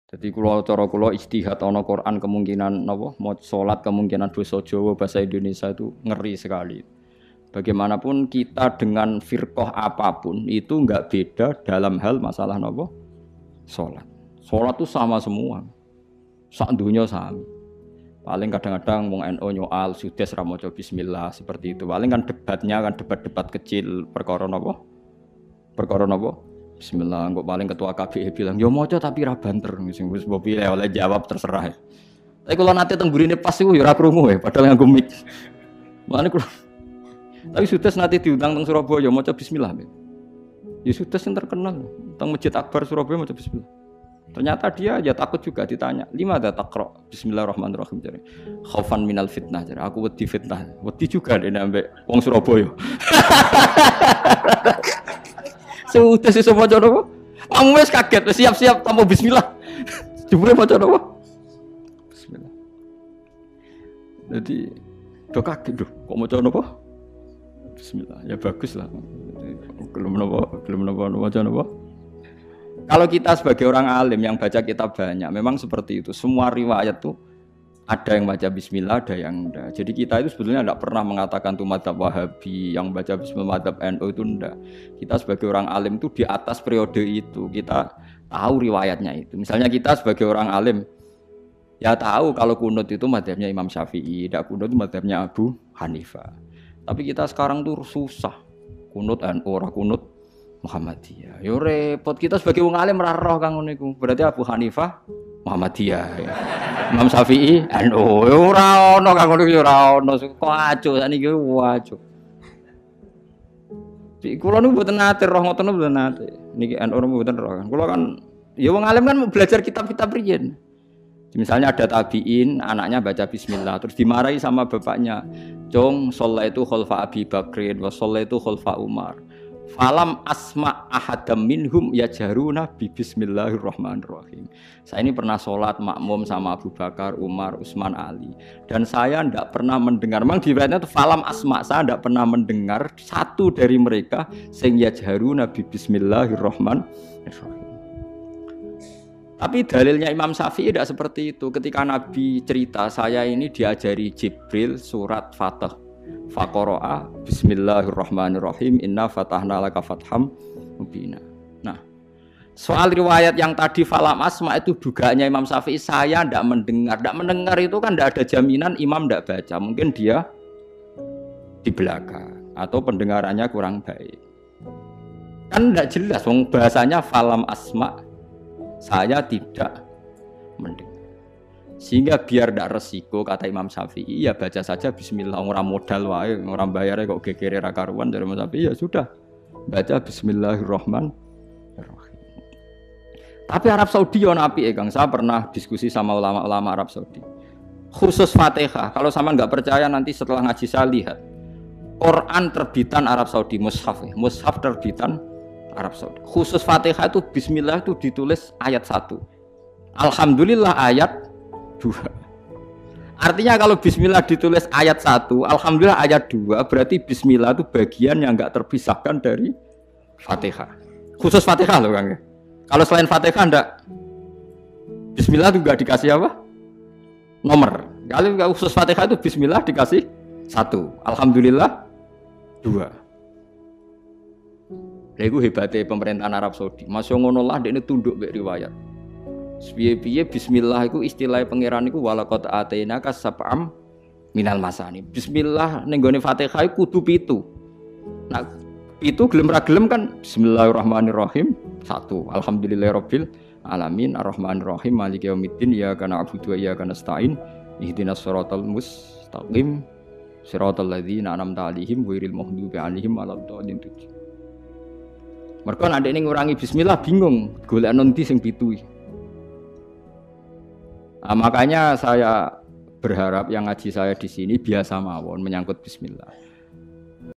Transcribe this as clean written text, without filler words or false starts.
Jadi cara kula ijtihad ana Quran kemungkinan napa mau salat kemungkinan basa Jawa bahasa Indonesia itu ngeri sekali. Bagaimanapun kita dengan firqah apapun itu enggak beda dalam hal masalah napa salat. Salat itu sama semua. Sak dunya sama. Paling kadang-kadang wong NU nyoal sudes ra maca bismillah seperti itu. Paling kan debatnya kan debat-debat kecil perkara napa? Perkara napa? Bismillah, kok paling ketua KBI bilang, yo moco tapi ra banter, sing wis mbok pilih oleh jawab terserah. Tapi kalau nanti teng burine pas iku yo ora krungu padahal nganggo mic. Mane kula. Tapi sudah nanti diundang teng Surabaya maca bismillah. Ya sudah yang terkenal teng Masjid Akbar Surabaya maca bismillah. Ternyata dia ya takut juga ditanya, "Lima ada taqra bismillahirrahmanirrahim?" Jare. Khaufan minal fitnah, jare. Aku wedi fitnah. Wedi juga dene ambek wong Surabaya. Sudah sih semua jodoh, kamu wes kaget, siap-siap tamu bismillah. Jebule maca napa? Bismillah. Jadi do kaget kok maca napa? Bismillah. Ya bagus lah. Belum napa maca napa? Kalau kita sebagai orang alim yang baca kitab banyak, memang seperti itu. Semua riwayat tuh ada yang baca bismillah, ada yang enggak. Jadi kita itu sebetulnya tidak pernah mengatakan tuh madzhab Wahabi yang baca bismillah, madzhab NU itu enggak. Kita sebagai orang alim itu di atas periode itu, kita tahu riwayatnya itu. Misalnya kita sebagai orang alim ya tahu kalau kunut itu madzhabnya Imam Syafi'i, tidak kunut itu madzhabnya Abu Hanifah. Tapi kita sekarang tuh susah. Kunut NU ora kunut Muhammadiyah. Yo repot kita sebagai wong alim ora roh kang ngono iku. Berarti Abu Hanifah Muhammadiyah. Ya. Imam Syafi'i NU ora ono kang ngono iki ora ono. Kok acuh sakniki wacuh. Kula niku mboten nate roh ngoten mboten nate. Niki NU mboten roh. Kula kan ya wong alim kan belajar kitab-kitab riyen. Misalnya ada tabi'in, anaknya baca bismillah terus dimarahi sama bapaknya. Jong shallaitu khalfa Abi Bakrin wa shallaitu khalfa Umar. Falam asma ahadam minhum yajharuna bi bismillahirrahmanirrahim. Saya ini pernah sholat makmum sama Abu Bakar, Umar, Utsman, Ali. Dan saya tidak pernah mendengar, memang di riwayatnya itu falam asma, saya tidak pernah mendengar satu dari mereka sing yajharuna bi bismillahirrahmanirrahim. Tapi dalilnya Imam Syafi'i tidak seperti itu. Ketika Nabi cerita, saya ini diajari Jibril surat Fatah. Faqara'a bismillahirrahmanirrahim inna fatahna laka fatham mubina. Nah, soal riwayat yang tadi falam asma itu dugaannya Imam Syafi'i saya tidak mendengar. Tidak mendengar itu kan tidak ada jaminan imam tidak baca. Mungkin dia di belakang atau pendengarannya kurang baik. Kan tidak jelas bahasanya falam asma. Saya tidak mendengar. Sehingga biar tidak resiko kata Imam Syafi'i ya baca saja bismillah, orang modal wae, orang bayarnya kok gegere ra karuan dari Imam Syafi'i ya sudah baca bismillahirrahmanirrahim. Tapi Arab Saudi yo napi Kang, saya pernah diskusi sama ulama-ulama Arab Saudi. Khusus Fatihah, kalau sama nggak percaya nanti setelah ngaji saya lihat Quran terbitan Arab Saudi, mushaf terbitan Arab Saudi. Khusus Fatihah itu bismillah itu ditulis ayat 1. Alhamdulillah ayat 2. Artinya kalau bismillah ditulis ayat 1, alhamdulillah ayat 2, berarti bismillah itu bagian yang enggak terpisahkan dari Fatihah. Khusus Fatihah loh Kang. Kalau selain Fatihah enggak bismillah itu enggak dikasih apa? Nomor. Kalau khusus Fatihah itu bismillah dikasih 1, alhamdulillah 2. Iku hebatnya pemerintahan Arab Saudi. Masya ngono lah dekne tunduk mek riwayat. Piye-piye bismillah iku istilah pangeran iku walaqad atainaka sab'am minal masani. Bismillah ning gone Fatihah iku kudu 7. Nah, itu gelem ra gelem kan bismillahirrahmanirrahim 1. Alhamdulillahirabbil alamin arrahmanirrahim maliki yaumiddin iyyaka na'budu wa iyyaka nasta'in ihdinas siratal mustaqim siratal ladzina an'amta 'alaihim ghairil maghdubi 'alaihim waladdallin. Mereka ada ini ngurangi bismillah bingung golek nanti sing pitu. Nah, makanya saya berharap yang ngaji saya di sini biasa mawon menyangkut bismillah.